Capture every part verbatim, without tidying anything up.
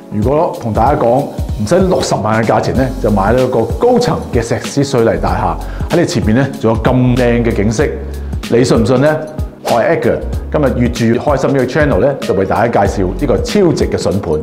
如果同大家講唔使六十萬嘅價錢咧，就買到一個高層嘅石屎水泥大廈，喺你前面咧仲有咁靚嘅景色，你信唔信咧？我係 Edgar， 今日越住越開心呢個 channel 咧，就為大家介紹呢個超值嘅筍盤。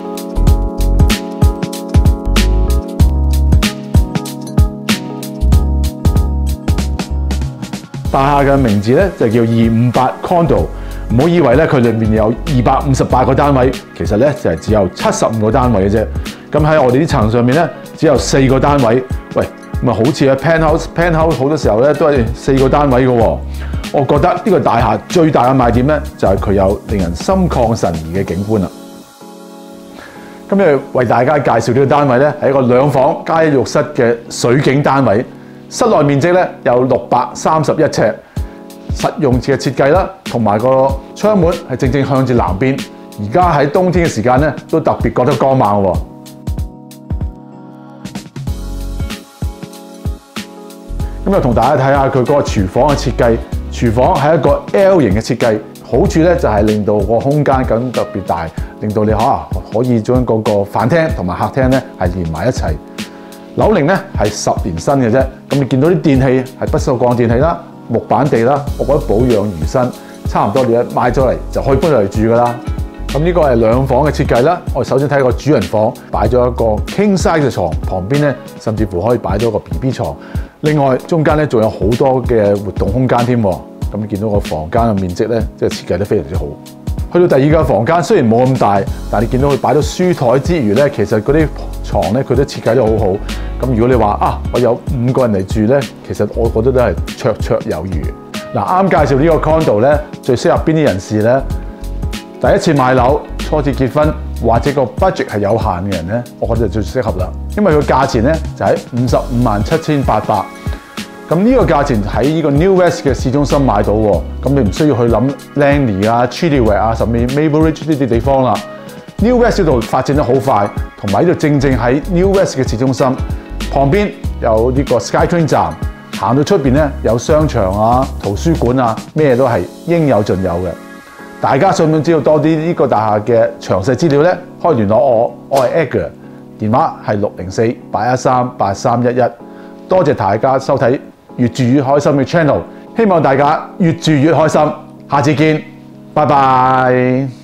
大廈嘅名字咧就叫二五八 Condo， 唔好以為咧佢裏面有二百五十八個單位，其實咧就係只有七十五個單位嘅啫。咁喺我哋啲層上面咧，只有四個單位。喂，咁啊好似喺 penthouse，penthouse 好多時候咧都係四個單位嘅喎。我覺得呢個大廈最大嘅賣點咧，就係佢有令人心曠神怡嘅景觀啦。今日為大家介紹呢個單位咧，係一個兩房加一浴室嘅水景單位。室內面積咧有六百三十一尺，實用嘅設計啦，同埋個窗門係正正向住南邊。而家喺冬天嘅時間咧，都特別覺得光猛喎。咁就同大家睇下佢嗰個廚房嘅設計。廚房係一個 L 型嘅設計，好處咧就係令到個空間咁特別大，令到你可可以將嗰個飯廳同埋客廳咧係連埋一齊。樓齡咧係十年新嘅啫，咁你見到啲電器係不鏽鋼電器啦、木板地啦，我覺得保養如新，差唔多你一買咗嚟就可以搬入嚟住㗎啦。咁呢個係兩房嘅設計啦。我哋首先睇個主人房，擺咗一個 king size 嘅床，旁邊咧甚至乎可以擺咗個 B B 床。另外中間咧仲有好多嘅活動空間添。咁你見到個房間嘅面積咧，即係設計得非常之好。去到第二個房間，雖然冇咁大，但係你見到佢擺咗書台之餘咧，其實嗰啲床咧佢都設計得好好。咁如果你話啊，我有五個人嚟住咧，其實我覺得都係綽綽有餘。嗱，啱介紹呢個 condo 咧，最適合邊啲人士咧？第一次買樓、初次結婚或者個 budget 係有限嘅人咧，我覺得就最適合啦。因為佢價錢咧就喺五十五萬七千八百。咁呢個價錢喺呢個 New West 嘅市中心買到喎，咁你唔需要去諗 Langley 啊、Chilliwack 啊，甚至 Maple Ridge 呢啲地方啦。New West 呢度發展得好快，同埋呢度正正喺 New West 嘅市中心，旁邊有呢個 SkyTrain 站，行到出邊咧有商場啊、圖書館啊，咩都係應有盡有嘅。大家想唔想知道多啲呢個大廈嘅詳細資料咧？可以聯絡我，我係 Edgar， 電話係六零四八一三八三一一。多謝大家收睇越住越開心嘅 channel， 希望大家越住越開心。下次見，拜拜。